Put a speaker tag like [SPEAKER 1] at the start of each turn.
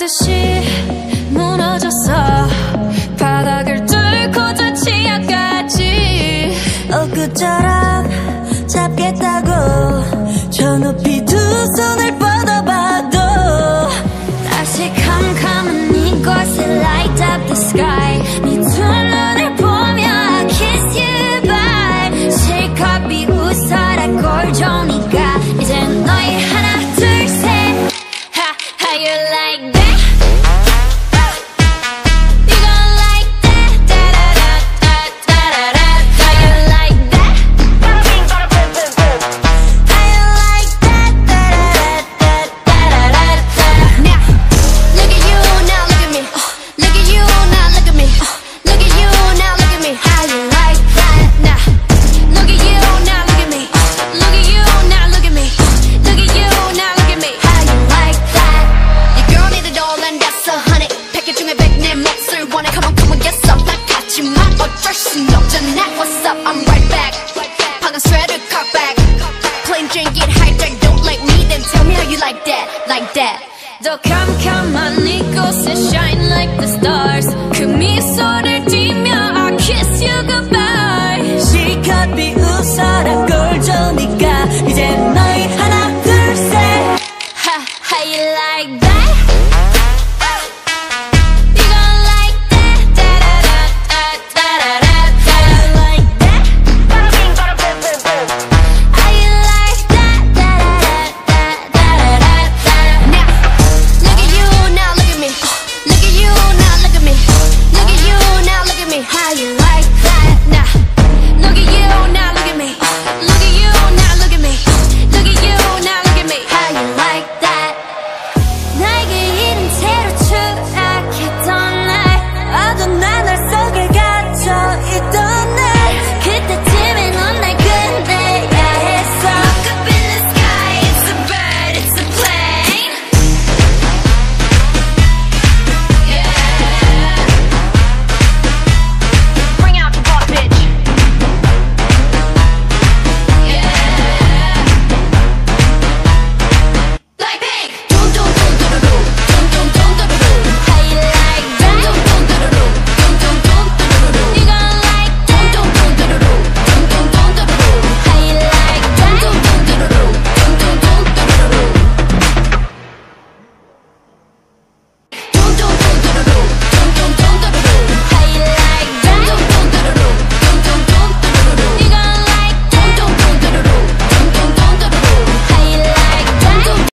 [SPEAKER 1] 다시 무너졌어. 바닥을 뚫고 저 지하까지.
[SPEAKER 2] 엊그처럼 잡겠다고 저 높이 두 손을 뻗어봐도
[SPEAKER 1] 다시 캄캄한 이곳에 light up the sky. 네 두 눈을 보며 I kiss you bye. 실컷 비웃어라 꼴좋으니까 이젠 너희 하나 둘 셋. How you like that? You gon' like that? Da-da-da-da-da-da-da. How you like that? How you like that? Da-da-da-da-da-da-da. Now, look at you, now look at me. Look at you, now look at me. Look at you, now look at me. How you like that? Now, look at you, now look at me. Look at you, now look at me. Look at you, now look at me. How you like that? Your girl need a doll and that's $100. 패킷 중에 100 내 몫을 원해. Come on, come on, get some. 나 같지만 어쩔 순 없잖아. What's up? I'm right back. 방금 sweater cut back. Plain Jane get hijacked. Don't like me, then tell me how you like that, like that. 더 캄캄한 이곳에 shine like the stars. 그 미소를 띠며 I kiss you goodbye.
[SPEAKER 2] 실컷 비웃어라 꼴 좋으니까 이제 너희 하나